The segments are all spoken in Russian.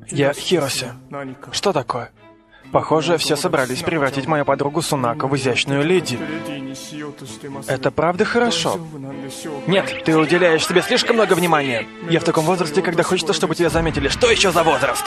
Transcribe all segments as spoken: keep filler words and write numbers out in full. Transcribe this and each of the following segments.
Я Хироси. Что такое? Похоже, все собрались превратить мою подругу Сунако в изящную леди. Это правда хорошо? Нет, ты уделяешь себе слишком много внимания. Я в таком возрасте, когда хочется, чтобы тебя заметили. Что еще за возраст?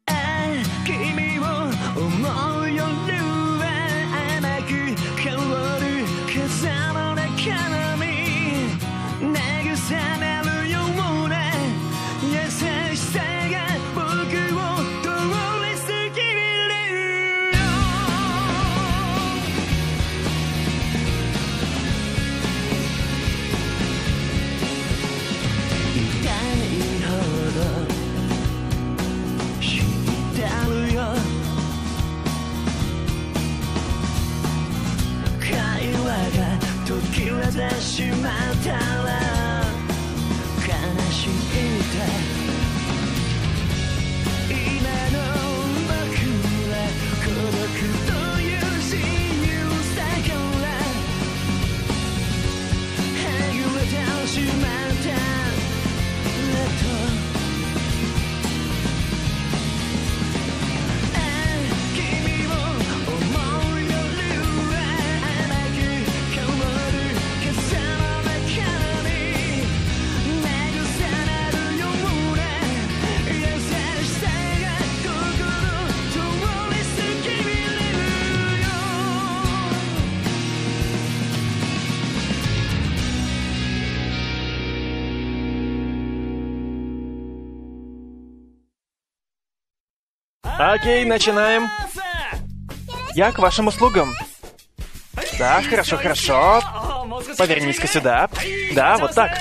Окей, начинаем. Я к вашим услугам. Да, хорошо, хорошо. Повернись-ка сюда. Да, вот так.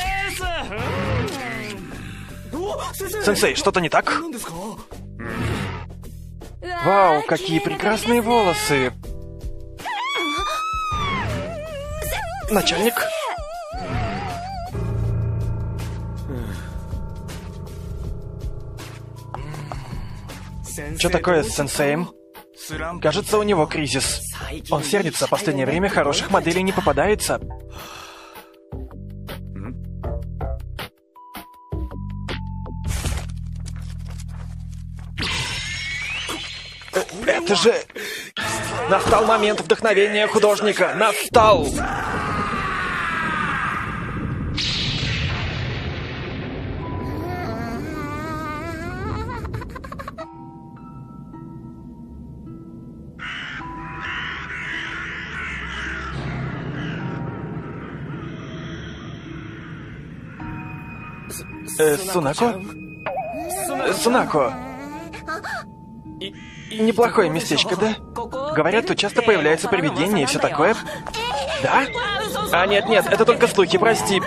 Сенсей, что-то не так? Вау, какие прекрасные волосы. Начальник? Что такое с сенсеем? Кажется, у него кризис. Он сердится, в последнее время хороших моделей не попадается. Это же... Настал момент вдохновения художника. Настал! Э, Сунако? Сунако. Неплохое местечко, да? Говорят, тут часто появляются привидения и все такое. Да? А нет-нет, это только слухи, прости.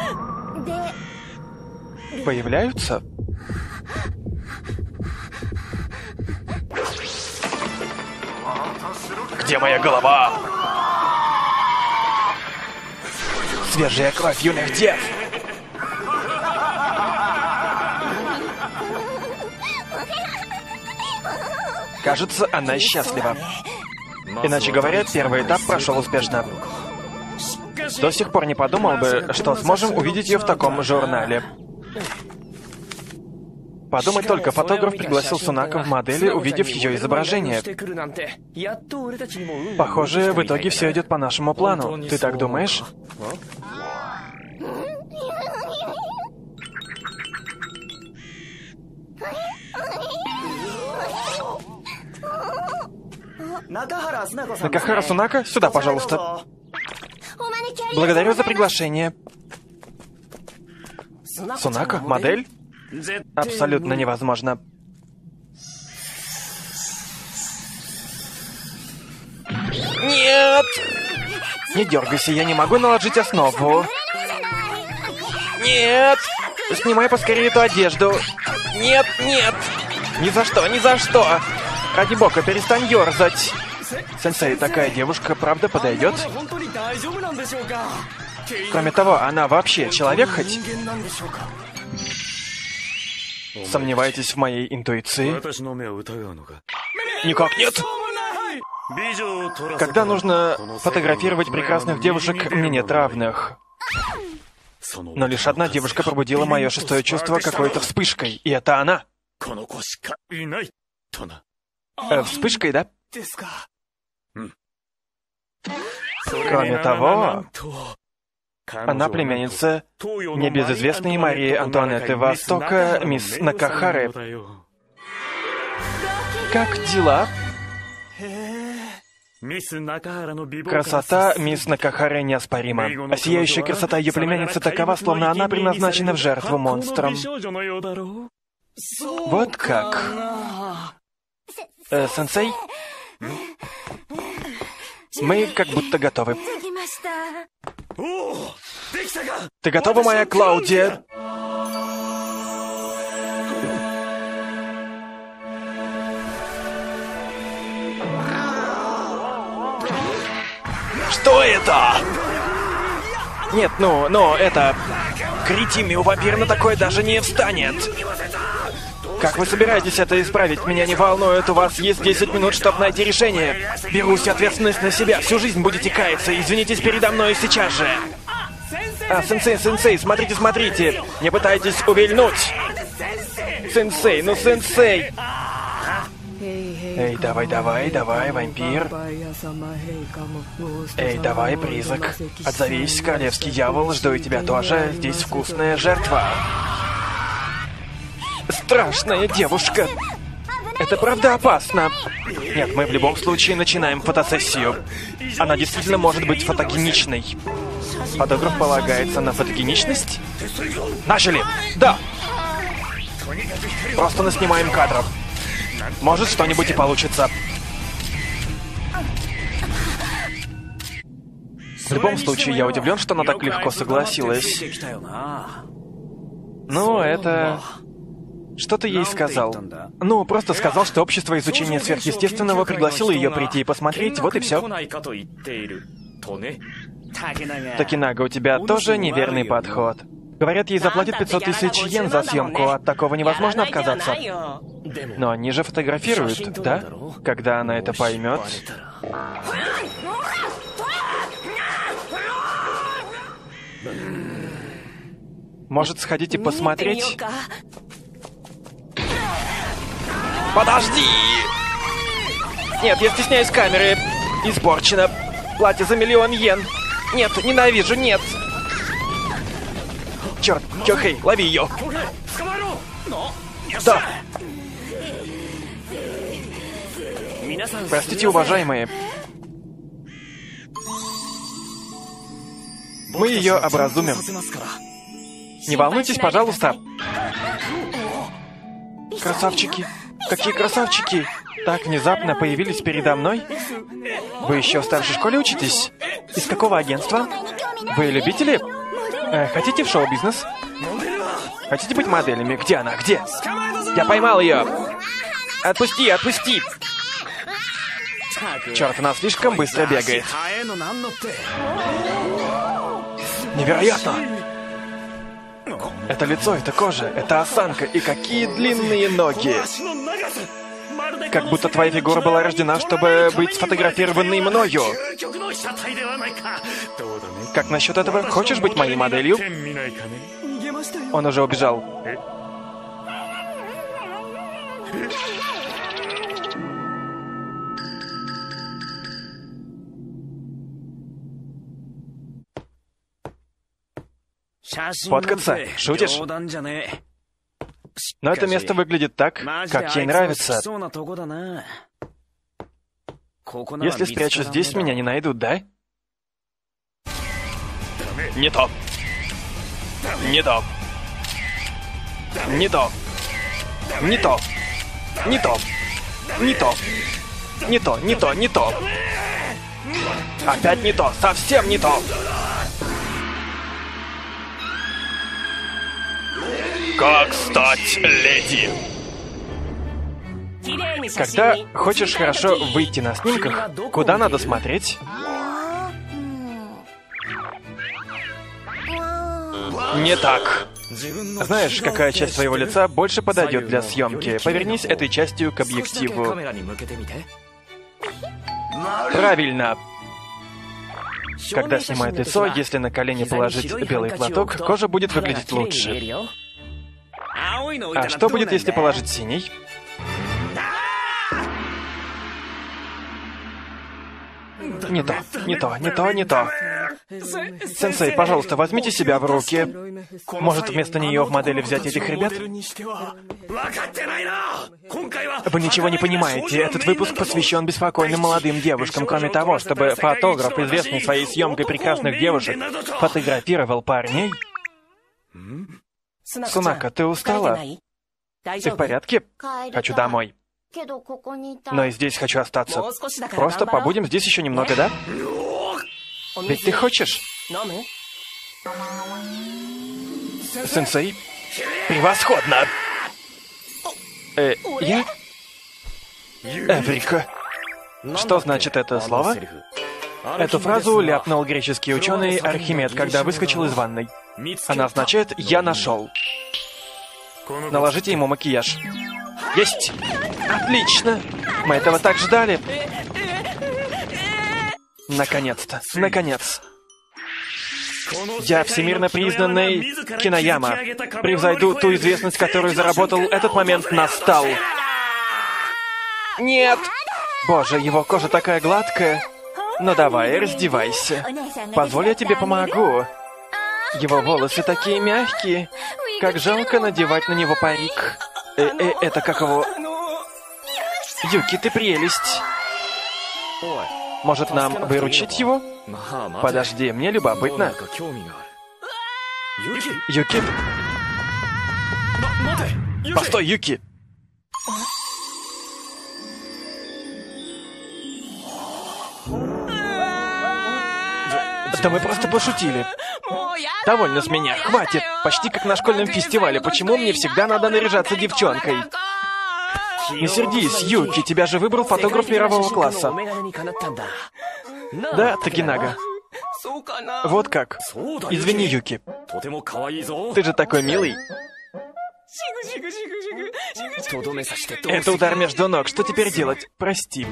Появляются? Где моя голова? Свежая кровь юных дев. Кажется, она счастлива. Иначе говоря, первый этап прошел успешно. До сих пор не подумал бы, что сможем увидеть ее в таком журнале. Подумать только, фотограф пригласил Сунако в модели, увидев ее изображение. Похоже, в итоге все идет по нашему плану. Ты так думаешь? Накахара Сунако, сюда, пожалуйста. Благодарю за приглашение. Сунако? Модель? Абсолютно невозможно. Нет! Не дергайся, я не могу наложить основу. Нет! Снимай поскорее эту одежду. Нет, нет! Ни за что, ни за что! Ради бога, перестань ерзать. Сенсей, такая девушка правда подойдет? Кроме того, она вообще человек хоть? Сомневаетесь в моей интуиции? Никак нет. Когда нужно фотографировать прекрасных девушек, мне нет равных. Но лишь одна девушка пробудила мое шестое чувство какой-то вспышкой, и это она. Э, вспышкой, да? Кроме того, она племянница небезызвестной Марии Антуанетты Востока, мисс Накахары. Как дела? Красота мисс Накахары неоспорима, а сияющая красота ее племянницы такова, словно она предназначена в жертву монстрам. Вот как. Э, сенсей? Мы как будто готовы. Ты готова, моя Клаудия? Что это? Нет, ну, ну, это... Кретимио вампир на такое даже не встанет. Как вы собираетесь это исправить? Меня не волнует, у вас есть десять минут, чтобы найти решение. Беру всю ответственность на себя, всю жизнь будете каяться, извинитесь передо мной сейчас же. А, сенсей, сенсей, смотрите, смотрите, не пытайтесь увильнуть. Сенсей, ну сенсей. Эй, давай, давай, давай, вампир. Эй, давай, призрак. Отзовись, королевский дьявол, жду и тебя тоже. Здесь вкусная жертва. Страшная девушка. Это правда опасно. Нет, мы в любом случае начинаем фотосессию. Она действительно может быть фотогеничной. Фотограф полагается на фотогеничность? Начали! Да! Просто наснимаем кадров. Может, что-нибудь и получится. В любом случае, я удивлен, что она так легко согласилась. Ну, это... Что ты ей сказал? Ну, просто сказал, что общество изучения сверхъестественного пригласило ее прийти и посмотреть, вот и все. Такинага, у тебя тоже неверный подход. Говорят, ей заплатят пятьсот тысяч йен за съемку, от такого невозможно отказаться. Но они же фотографируют, да? Когда она это поймет... Может, сходите посмотреть? Подожди! Нет, я стесняюсь камеры. Испорчено. Платье за миллион йен. Нет, ненавижу, нет. Черт, Кёхэй, лови ее. Да. Простите, уважаемые. Мы ее образумим. Не волнуйтесь, пожалуйста. Красавчики. Какие красавчики! Так внезапно появились передо мной? Вы еще в старшей школе учитесь? Из какого агентства? Вы любители? Э, хотите в шоу-бизнес? Хотите быть моделями? Где она? Где? Я поймал ее! Отпусти, отпусти! Черт, она слишком быстро бегает. Невероятно! Это лицо, это кожа, это осанка, и какие длинные ноги! Как будто твоя фигура была рождена, чтобы быть сфотографированной мною. Как насчет этого? Хочешь быть моей моделью? Он уже убежал. Фоткаться? Шутишь? Но это место выглядит так, как ей нравится. Если спрячусь здесь, меня не найдут, да? Не то. Не то. Не то. Не то. Не то. Не то. Не то, не то, не то. Опять не то, совсем не то. Как стать леди? Когда хочешь хорошо выйти на снимках, куда надо смотреть? Не так. Знаешь, какая часть твоего лица больше подойдет для съемки? Повернись этой частью к объективу. Правильно. Когда снимают лицо, если на колени положить белый платок, кожа будет выглядеть лучше. А что будет, если положить синий? Не то, не то, не то, не то. Сенсей, пожалуйста, возьмите себя в руки. Может, вместо нее в модели взять этих ребят? Вы ничего не понимаете. Этот выпуск посвящен беспокойным молодым девушкам. Кроме того, чтобы фотограф, известный своей съемкой прекрасных девушек, фотографировал парней. Сунако, ты устала? Ты в порядке? Хочу домой. Но и здесь хочу остаться. Просто побудем здесь еще немного, да? Ведь ты хочешь? Сенсей? Превосходно! Э, я? Эврика. Что значит это слово? Эту фразу ляпнул греческий ученый Архимед, когда выскочил из ванной. Она означает «я нашел». Наложите ему макияж. Есть! Отлично! Мы этого так ждали. Наконец-то. Наконец. Я всемирно признанный Кинаяма. Превзойду ту известность, которую заработал. Этот момент настал. Нет! Боже, его кожа такая гладкая. Ну давай, раздевайся. Позволь, я тебе помогу. Его волосы такие мягкие. Как жалко надевать на него парик. Э-э, это как его... Юки, ты прелесть. Может, нам выручить его? Подожди, мне любопытно. Юки? Постой, Юки! Да мы просто пошутили. Довольно с меня, хватит. Почти как на школьном фестивале. Почему мне всегда надо наряжаться девчонкой? Не сердись, Юки, тебя же выбрал фотограф мирового класса. Да, Токинага. Вот как. Извини, Юки. Ты же такой милый. Это удар между ног. Что теперь делать? Прости.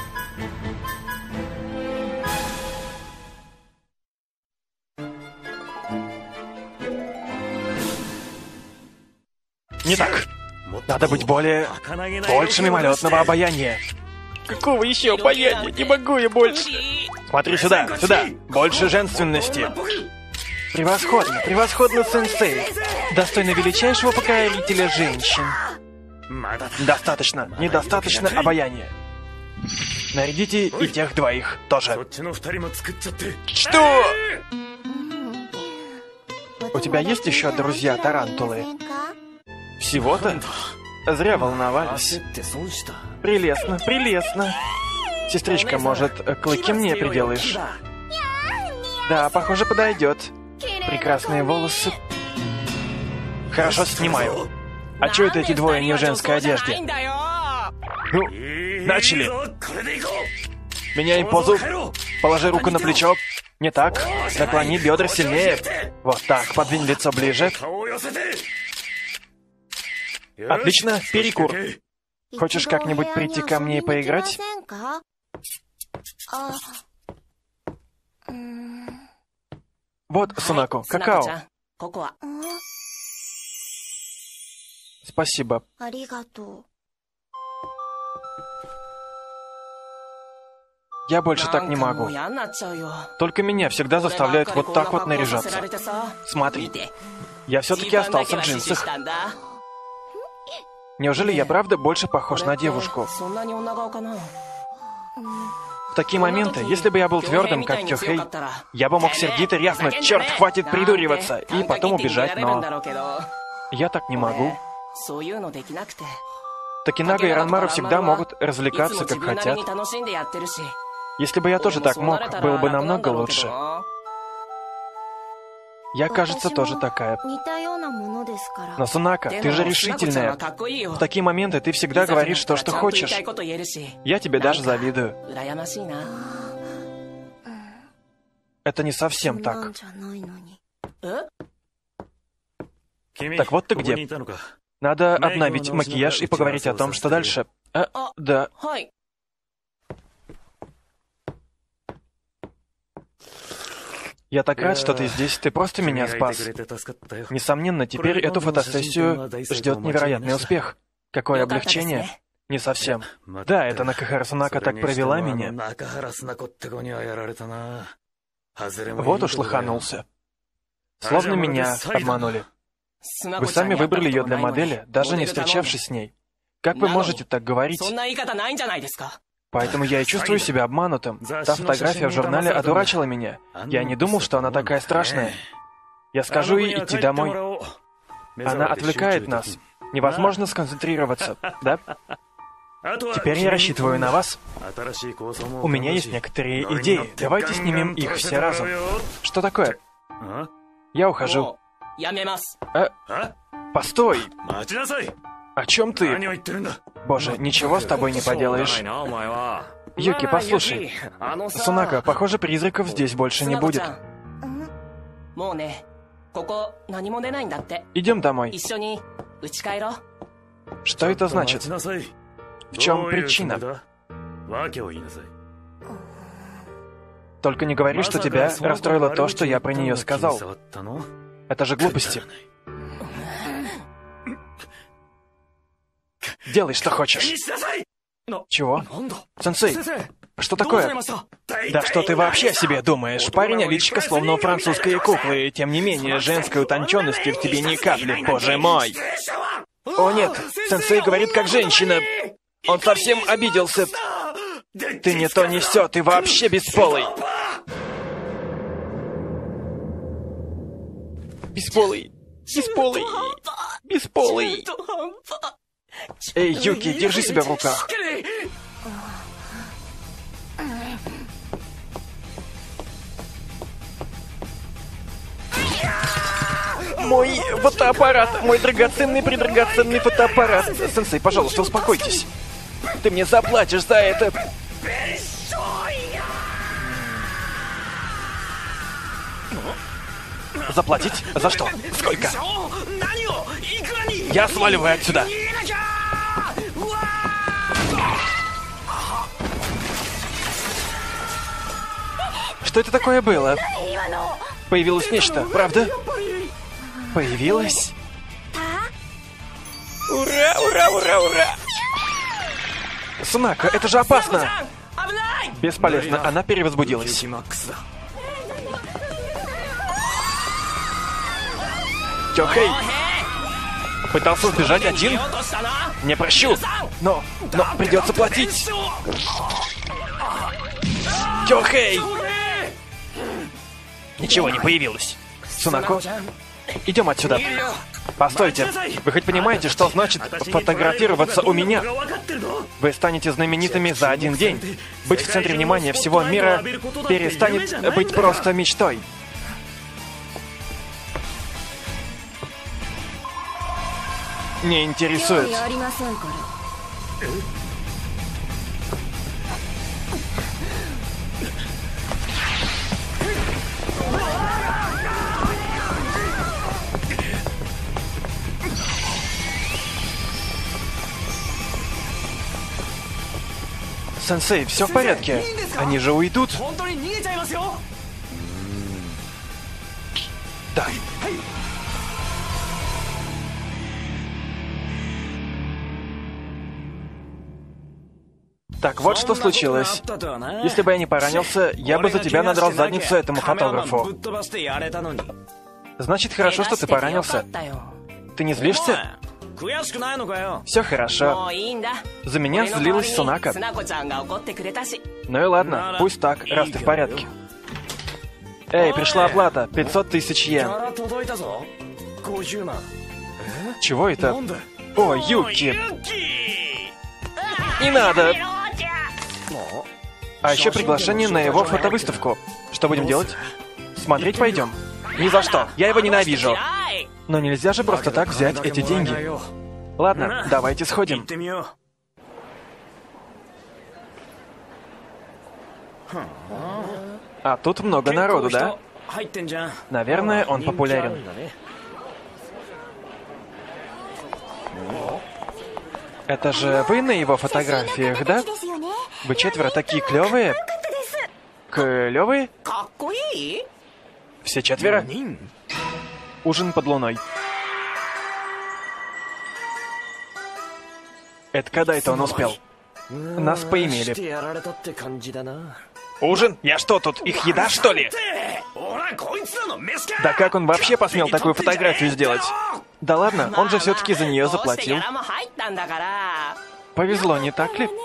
Не так. Надо быть более... больше мимолетного обаяния. Какого еще обаяния? Не могу я больше. Смотри сюда, сюда. Больше женственности. Превосходно, превосходно, сенсей. Достойно величайшего покорителя женщин. Достаточно, недостаточно обаяния. Нарядите и тех двоих тоже. Что? У тебя есть еще друзья тарантулы? Всего-то? Зря волновались. Прелестно, прелестно. Сестричка, может, клыки мне приделаешь? Да, похоже, подойдет. Прекрасные волосы. Хорошо, снимаю. А чё это эти двое не в женской одежде? Ну, начали. Меняем позу. Положи руку на плечо. Не так. Наклони бедра сильнее. Вот так, подвинь лицо ближе. Отлично, перекур. Хочешь как-нибудь прийти ко мне и поиграть? Вот, Сунако, какао. Спасибо. Я больше так не могу. Только меня всегда заставляют вот так вот наряжаться. Смотри, я все-таки остался в джинсах. Неужели я правда больше похож на девушку? В такие моменты, если бы я был твердым, как Кёхэй, я бы мог сердито рявкнуть: «Черт, хватит придуриваться!» и потом убежать, но... Я так не могу. Токинага и Ранмару всегда могут развлекаться, как хотят. Если бы я тоже так мог, было бы намного лучше. Я, кажется, тоже такая. Но, Сунако, ты же решительная. В такие моменты ты всегда говоришь то, что хочешь. Я тебе даже завидую. Это не совсем так. Так вот ты где. Надо обновить макияж и поговорить о том, что дальше. А, да. Я так рад, что ты здесь, ты просто меня спас. Несомненно, теперь эту фотосессию ждет невероятный успех. Какое облегчение. Не совсем. Да, это Накахара Сунако так провела меня. Вот уж лоханулся. Словно меня обманули. Вы сами выбрали ее для модели, даже не встречавшись с ней. Как вы можете так говорить? Поэтому я и чувствую себя обманутым. Та фотография в журнале одурачила меня. Я не думал, что она такая страшная. Я скажу ей идти домой. Она отвлекает нас. Невозможно сконцентрироваться, да? Теперь я рассчитываю на вас. У меня есть некоторые идеи. Давайте снимем их все разом. Что такое? Я ухожу. А? Постой! О чем ты? Боже, ничего с тобой не поделаешь. Юки, послушай. Сунако, похоже, призраков здесь больше не будет. Идем домой. Что это значит? В чем причина? Только не говори, что тебя расстроило то, что я про нее сказал. Это же глупости. Делай, что хочешь. Чего? Сенсей, что такое? Да что ты вообще о себе думаешь? Парень, а личико словно у французской куклы, и тем не менее, женской утонченности в тебе ни капли, боже мой. О нет, сенсей говорит как женщина. Он совсем обиделся. Ты не то не сё, ты вообще бесполый. Бесполый. Бесполый. Бесполый. Эй, Юки, держи себя в руках. Мой фотоаппарат, мой драгоценный-предрагоценный фотоаппарат. Сенсей, пожалуйста, успокойтесь. Ты мне заплатишь за это. Заплатить? За что? Сколько? Я сваливаю отсюда. Что это такое было? Появилось нечто, правда? Появилось? Ура, ура, ура, ура! Сунако, это же опасно! Бесполезно, она перевозбудилась. Тёхэй! Пытался сбежать один? Не прощу! Но, но придется платить! Тёхэй! Ничего не появилось. Сунако, идем отсюда. Постойте, вы хоть понимаете, что значит фотографироваться у меня? Вы станете знаменитыми за один день. Быть в центре внимания всего мира перестанет быть просто мечтой. Не интересует. Сенсей, все в порядке? Они же уйдут. Да. Так, вот что случилось. Если бы я не поранился, я бы за тебя надрал задницу этому фотографу. Значит, хорошо, что ты поранился. Ты не злишься? Все хорошо. За меня злилась Сунако. Ну и ладно, пусть так, раз ты в порядке. Эй, пришла оплата. пятьсот тысяч йен. Чего это? О, Юки. Не надо. А еще приглашение на его фотовыставку. Что будем делать? Смотреть пойдем? Ни за что. Я его ненавижу. Но нельзя же просто так взять эти деньги. Ладно, давайте сходим. А тут много народу, да? Наверное, он популярен. Это же вы на его фотографиях, да? Вы четверо такие клевые. Клевые? Все четверо? Ужин под луной. Это когда это он успел? Нас поимели. Ужин? Я что, тут их еда, что ли? Да как он вообще посмел такую фотографию сделать? Да ладно, он же все-таки за нее заплатил. Повезло, не так ли?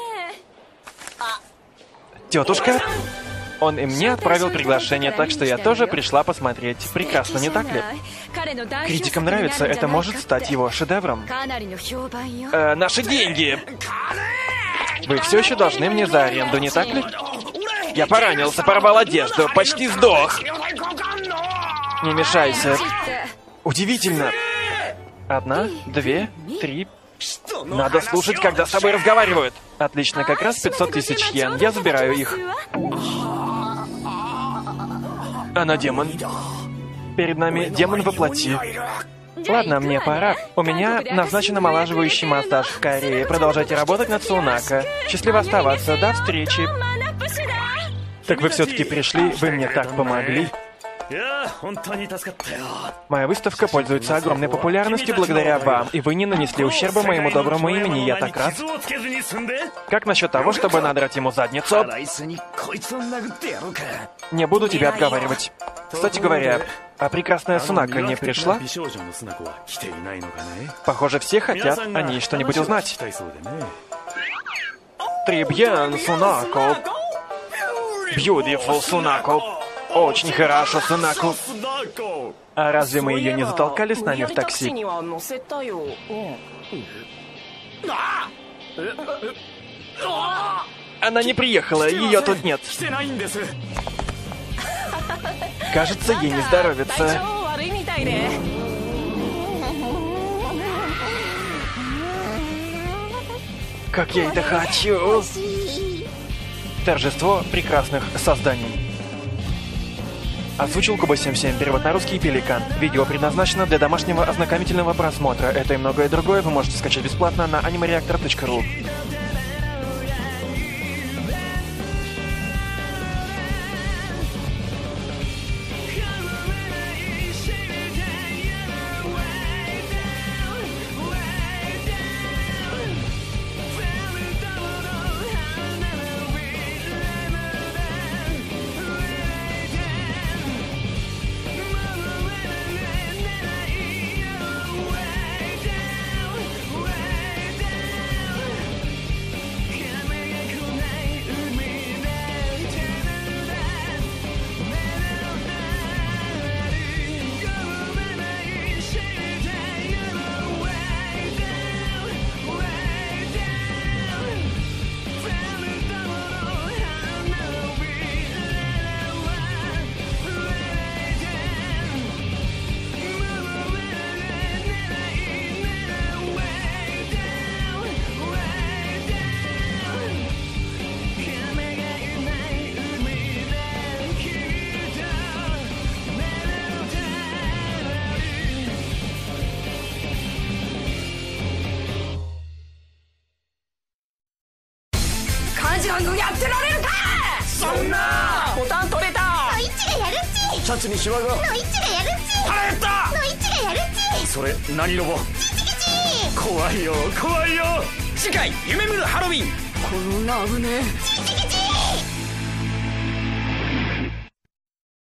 Тетушка? Он и мне отправил приглашение, так что я тоже пришла посмотреть. Прекрасно, не так ли? Критикам нравится, это может стать его шедевром. Э, наши деньги! Вы все еще должны мне за аренду, не так ли? Я поранился, порвал одежду, почти сдох. Не мешайся. Удивительно. Одна, две, три. Надо слушать, когда с тобой разговаривают. Отлично, как раз пятьсот тысяч йен. Я забираю их. Она демон. Перед нами демон воплоти. Ладно, мне пора. У меня назначен омолаживающий массаж в Корее. Продолжайте работать над Сунако. Счастливо оставаться. До встречи. Так вы все-таки пришли, вы мне так помогли. Моя выставка пользуется огромной популярностью благодаря вам, и вы не нанесли ущерба моему доброму имени, я так рад. Как насчет того, чтобы надрать ему задницу? Не буду тебя отговаривать. Кстати говоря, а прекрасная Сунако не пришла? Похоже, все хотят о ней что-нибудь узнать. Трибьен, Сунако. Beautiful, Сунако. Очень хорошо, Сунако. А разве мы ее не затолкали с нами в такси? Она не приехала, ее тут нет. Кажется, ей не здоровится. Как я это хочу! Торжество прекрасных созданий. Озвучил Куба семьдесят семь, перевод на русский Пеликан. Видео предназначено для домашнего ознакомительного просмотра. Это и многое другое вы можете скачать бесплатно на анимереактор точка ру.